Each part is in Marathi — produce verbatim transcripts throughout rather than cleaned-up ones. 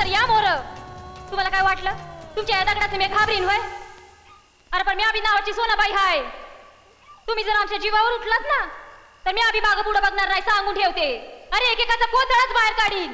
तर या मोर. तुम्हाला काय वाटलं तुमच्या या दगडाचं मी घाबरीन होय? अरे पण मी आबी नावाची सोनाबाई हाय. तुम्ही जर आमच्या जीवावर उठलात ना तर मी आबी मागं पुढं बघणार नाही सांगून ठेवते. अरे एकेकाचा कोतळाच बाहेर काढीन.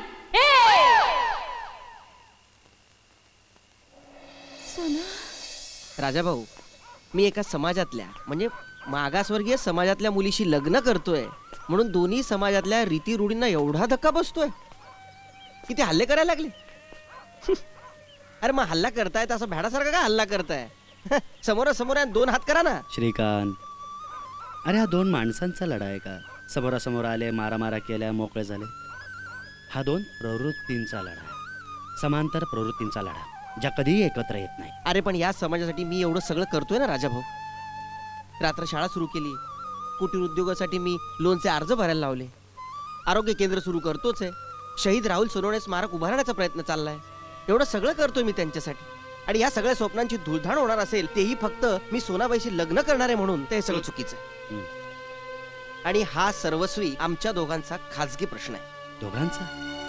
राजा भाऊ, मी एका समाजातल्या म्हणजे मागासवर्गीय समाजातल्या मुलीशी लग्न करतोय म्हणून दोन्ही समाजातल्या रीती रूढींना एवढा धक्का बसतोय की ते हल्ले करायला लागले. अरे मग हल्ला करतायत असं भ्याडासारखा का हल्ला करताय? समोरासमोर दोन हात करा ना. श्रीकांत, अरे हा दोन माणसांचा लढा आहे का? समोरासमोर आले, मारामारा केल्या, मोकळे झाले. हा दोन प्रवृत्तींचा लढा आहे, समांतर प्रवृत्तींचा लढा, ज्या कधीही एकत्र येत नाही. अरे पण या समाजासाठी मी एवढं सगळं करतोय ना राजा भाऊ. रात्र शाळा सुरू केली, कुटीर उद्योगासाठी मी लोनचे अर्ज भरायला लावले, आरोग्य केंद्र सुरू करतोच आहे, शहीद राहुल सोनवणे स्मारक उभारण्याचा प्रयत्न चाललाय. एवढं सगळं करतोय मी त्यांच्यासाठी. आणि या सगळ्या स्वप्नांची धुळधाण होणार असेल तेही फक्त मी सोनाबाईशी लग्न करणार आहे म्हणून ते सगळं चुकीचं आहे. आणि हा सर्वस्वी आमच्या दोघांचा खाजगी प्रश्न आहे. दोघांचा?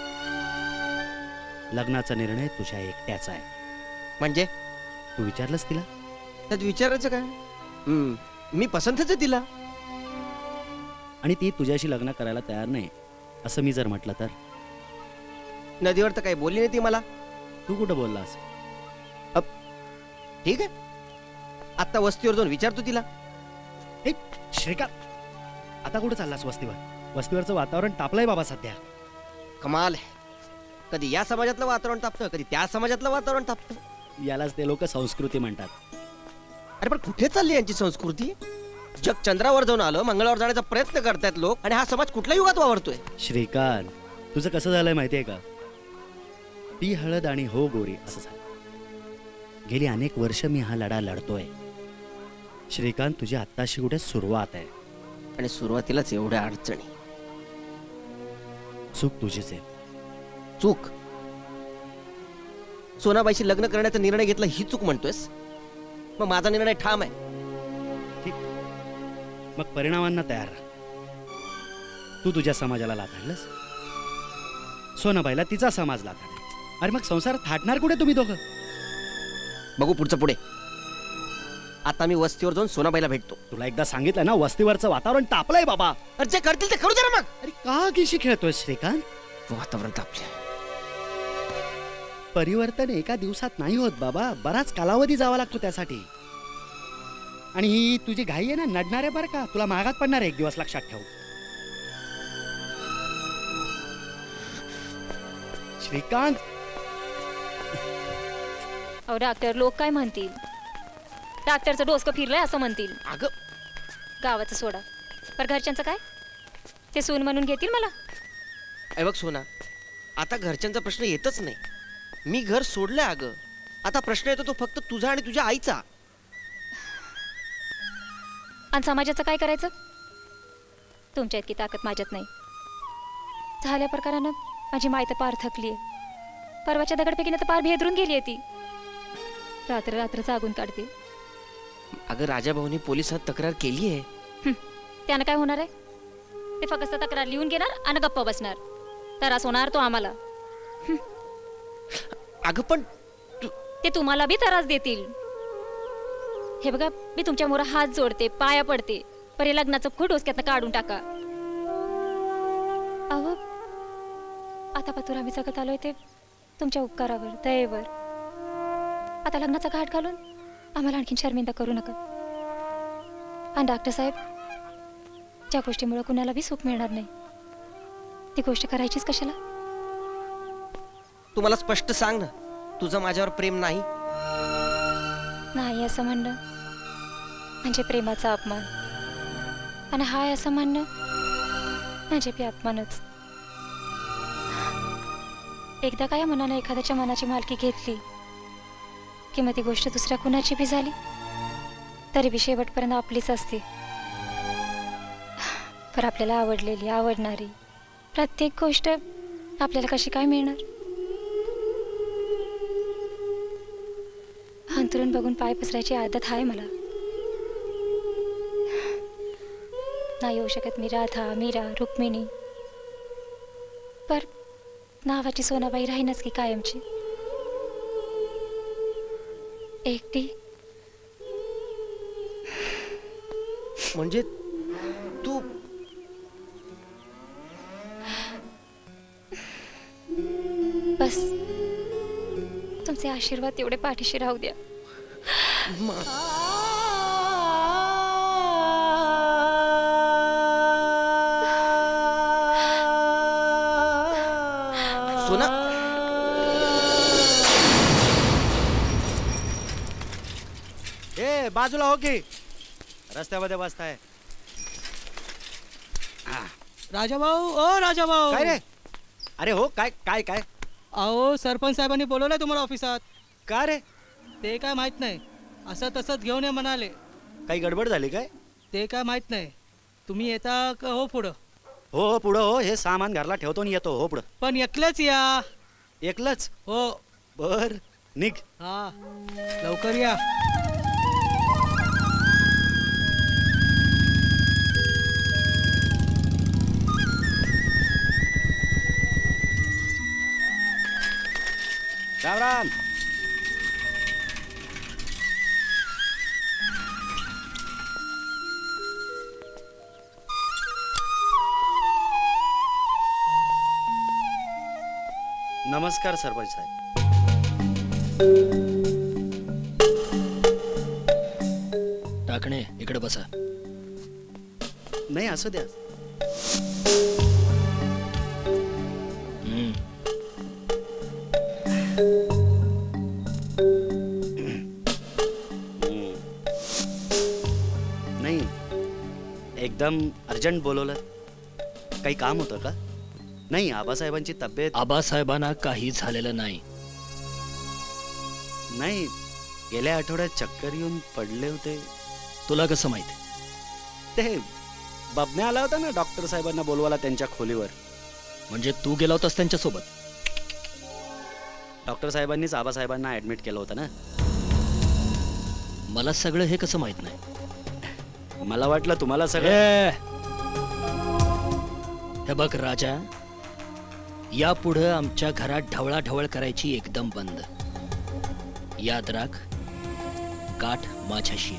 लग्नाचा निर्णय तुझ्या एकट्याचा आहे. म्हणजे तू विचारलंस तिला? त्यात विचारायचं काय? हम्म, मी पसंतच आहे तिला. आणि ती तुझ्याशी लग्न करायला तयार नाही असं मी जर म्हटलं तर? नदीवर तर काही बोलली नाही ती मला. तू कुठं बोललास? ठीक आहे, आता वस्तीवर जाऊन विचारतो तिला. ए श्रीकांत, आता कुठं चाललास वस्तीवर? वस्तीवरचं वातावरण तापलंय बाबा सध्या. कमाल आहे, कधी या समाजातलं वातावरण तापतं, कधी त्या समाजातलं वातावरण तापतं. यालाच ते लोक संस्कृती म्हणतात. अरे पण कुठे चालली यांची संस्कृती? जग चंद्रावर जाऊन आलं, मंगळावर जाण्याचा प्रयत्न करतायत लोक, आणि हा समाज कुठल्या युगात वावरतोय? श्रीकांत, तुझं कसं झालंय माहितीये का? ती हळद आणि हो गोरी असं झालं. गेली अनेक वर्ष मी हा लढा लढतोय. श्रीकांत, तुझी आत्ताशी कुठे सुरुवात आहे, आणि सुरुवातीलाच एवढ्या अडचणी. चूक तुझीच आहे. चूक? सोनाबाईशी लग्न करण्याचा निर्णय घेतला ही चूक म्हणतोयस? मग माझा निर्णय ठाम आहे. ठीक, मग परिणामांना तयार राहा. तू तुझ्या समाजाला लाथाडलंस, सोनाबाईला तिचा समाज लाथाडला. अरे मग संसार थाटणार कुठे तुम्ही दोघं? बघू पुढचं पुढे. आता मी वस्तीवर जाऊन सोनाबाईला भेटतो. तुला एकदा सांगितलं ना, वस्तीवरचं वातावरण तापलंय बाबा. अरे जे करतील ते करू दे ना मग. अरे का किशी खेळतोय श्रीकांत? वातावरण तापले. परिवर्तन एका दिवसात नाही होत बाबा, बराच कालावधी जावा लागतो त्यासाठी. आणि ही तुझी घाई आहे ना, नडणार आहे बरं का, तुला महागात पडणार आहे एक दिवस, लक्षात ठेव. श्रीकांत. अहो डॉक्टर, लोक काय म्हणतील? डॉक्टरचं डोसकं फिरलंय असं म्हणतील. अगं गावाचं सोडा, पर घरच्यांचं काय? ते सून म्हणून घेतील मला? अरे बघ सोना, आता घरच्यांचा प्रश्न येतच नाही. मी घर सोडलंय अगं. आता प्रश्न येतो तो फक्त तुझा आणि तुझ्या आईचा. आणि समाजाचं काय करायचं? तुमच्या इतकी ताकद माझ्यात नाही. झाल्या प्रकारानं माझी माय तर पार थकली आहे. परवाच्या दगडपैकीनं तर पार भेदरून गेली आहे ती. रात्र रात्र जागून काढते. अगं राजा भाऊनी पोलिसात तक्रार केली आहे. त्यानं काय होणार आहे? ते फक्त तक्रार लिहून घेणार आणि गप्प बसणार. त्रास होणार तो आम्हाला. अगं पण ते तुम्हाला बी त्रास देतील. हे बघा, मी तुमच्या मोर हात जोडते, पाया पडते, पर हे लग्नाचं खूप डोसक्यातनं काढून टाका. अहो आता पतूर आम्ही जगत आलोय ते तुमच्या उपकारावर, दयेवर. आता लग्नाचा घाट घालून आम्हाला आणखीन शर्मिंदा करू नका. आणि डॉक्टर साहेब, ज्या गोष्टीमुळे कुणाला बी सुख मिळणार नाही ती गोष्ट करायचीच कशाला? तू मला स्पष्ट सांग ना, तुझं माझ्यावर प्रेम नाही? नाही असं म्हणणं म्हणजे प्रेमाचा अपमान, आणि हाय असं म्हणणं म्हणजे बी अपमानच. एकदा काय मनानं एखाद्याच्या मनाची मालकी घेतली की मग ती गोष्ट दुसऱ्या कुणाची बी झाली तरी बी शेवटपर्यंत आपलीच असते. पर आपल्याला आवडलेली, आवडणारी प्रत्येक गोष्ट आपल्याला कशी काय मिळणार? अंतरून बघून पाय पसरायची आदत आहे मला. नाही होऊ शकत मी राधा, मीरा, रुक्मिणी, पर नावाची सोनाबाई राहीनच की कायमची. एकटी. म्हणजे तू बस तुमचे आशीर्वाद तेवढे पाठीशी राहू द्या. मा- सोना ए बाजूला हो की रस्त्यामध्ये बसताय. राजा भाऊ ओ राजा भाऊ काय रे? अरे हो काय काय काय अहो सरपंच साहेबांनी बोलवलंय तुम्हाला ऑफिसात. का रे? ते काय माहित नाही, असं तसंच घेऊन ये म्हणाले. काही गडबड झाली काय? ते काय माहित नाही. तुम्ही येता का हो पुढं? हो हो पुढं हो, हे सामान घरला ठेवतो आणि येतो. हो पुढं. पण एकलेच या. एकलंच? हो. बर निघ. हा लवकर या. राम राम. नमस्कार सरपंच साहेब. टाकणे इकडे बसा. नाही असं द्या. हम्म. नाही एकदम अर्जंट बोलवलं. काही काम होतं का? नाही आबासाहेबांची तब्येत. आबासाहेबांना काही झालेलं नाही. नाही गेल्या आठवड्यात चक्कर येऊन पडले होते. तुला कसं माहिती? ते बबन्या आला होता ना डॉक्टर साहेबांना बोलवायला त्यांच्या खोलीवर. म्हणजे तू गेला होतास त्यांच्यासोबत? डॉक्टर साहेबांनीच आबासाहेबांना ऍडमिट केलं होतं ना. मला सगळं हे कसं माहित नाही? मला वाटलं तुम्हाला सगळं. ए! हे बघ राजा, यापुढं आमच्या घरात ढवळाढवळ करायची एकदम बंद. याद राख, गाठ माझ्याशी.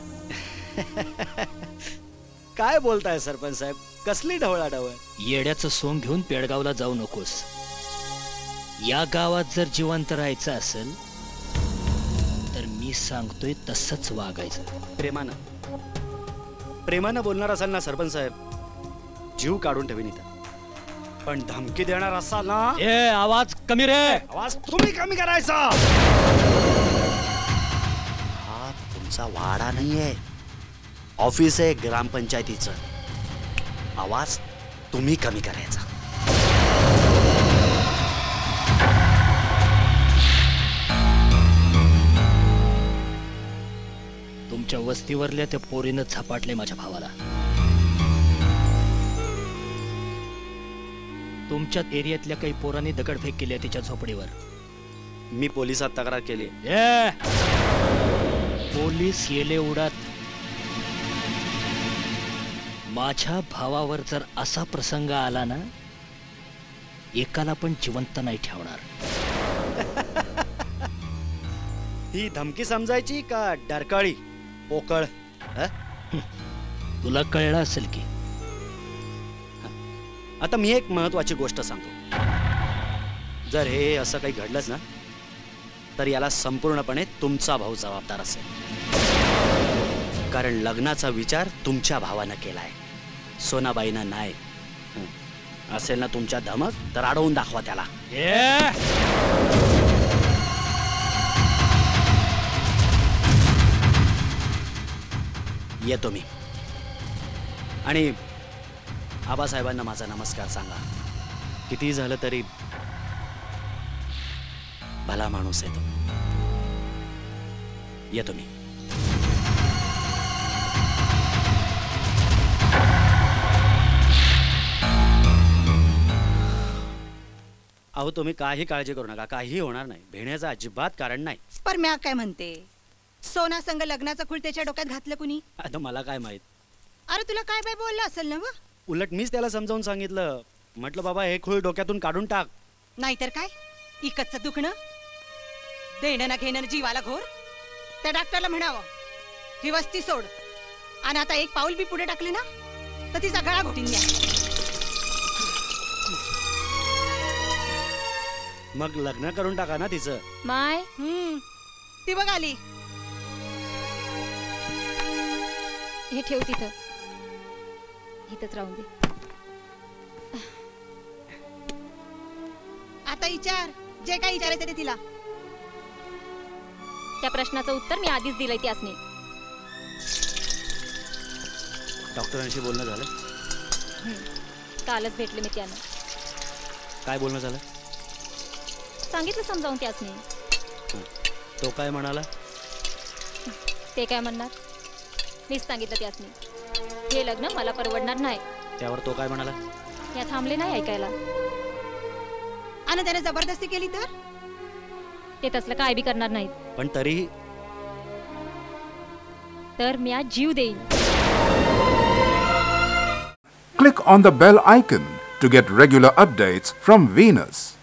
काय बोलताय सरपंच साहेब? कसली ढवळाढवळ? येड्याचं सोंग घेऊन पेडगावला जाऊ नकोस. या गावात जर जिवंत राहायचं असेल तर मी सांगतोय तसंच वागायचं. प्रेमानं प्रेमानं बोलणार असाल ना सरपंच साहेब, जीव काढून ठेवीन इथं. पण धमकी देणार असाल ना. ए आवाज कमी रे. आवाज तुम्ही कमी करायचा. हा तुमचा वाडा नाहीये, ऑफिस आहे ग्रामपंचायतीचं. आवाज तुम्ही कमी करायचा. तुमच्या वस्तीवरल्या त्या पोरीनं झपाटले माझ्या भावाला. तुमच्या एरियातल्या काही पोरांनी दगडफेक केली आहे तिच्या झोपडीवर. मी पोलिसात तक्रार केली. ए पोलीस गेले उडात. माझ्या भावावर जर असा प्रसंग आला ना, एकाला पण जिवंत नाही ठेवणार. ही धमकी समजायची का डरकाळी पोकळ? तुला कळलं असेल की. आता मी एक महत्वाची गोष्ट सांगतो. जर हे असं काही घडलंच ना, तर याला संपूर्णपणे तुमचा भाऊ जबाबदार असेल. कारण लग्नाचा विचार तुमच्या भावानं केलाय, सोनाबाईनं नाही. असेल ना तुमच्या धमक, तर अडवून दाखवा त्याला. येतो मी. आणि आबासाहेबांना माझा नमस्कार सांगा. किती झालं तरी भला माणूस आहे तो. येतो मी. अहो तुम्ही काही काळजी करू नका, काही होणार नाही. भेण्याचं अजिबात कारण नाही. पर म्या काय म्हणते, सोना संग लग्नाचा खूळ त्याच्या डोक्यात घातलं कुणी? आता मला काय माहित. अरे तुला काय बाय बोलला असेल ना? व उलट मीच त्याला समजावून सांगितलं. म्हटलं बाबा हे खूळ डोक्यातून काढून टाक. नाहीतर काय, इकतचं दुखणं, देणं ना घेणं जीवाला घोर. त्या डॉक्टरला म्हणावं ही वस्ती सोड आणि आता एक पाऊल बी पुढे टाकली ना तर तिचा गळा घोटीन द्या. मग लग्न करून टाका ना तिचं. माय हम्म ती बघ आली. हे ठेव तिथं, इथंच राहून दे. आता विचार जे काही विचारायचं ते तिला. त्या प्रश्नाचं उत्तर मी आधीच दिलंय त्यासनी. डॉक्टरांशी बोलणं झालं? कालच भेटले मी त्यानं. काय बोलणं झालं? सांगितलं समजावून त्यासनी. तो काय म्हणाला? ते काय म्हणणार, मीच सांगितलं त्यासनी हे लग्न मला परवडणार नाही. त्यावर तो काय म्हणाला? या थांबले नाही ऐकायला. आणि त्याने जबरदस्ती केली तर ते तसलं काय बी करणार नाहीत. पण तरीही तर मी आज जीव देईन. Click on the bell icon to get regular updates from Venus.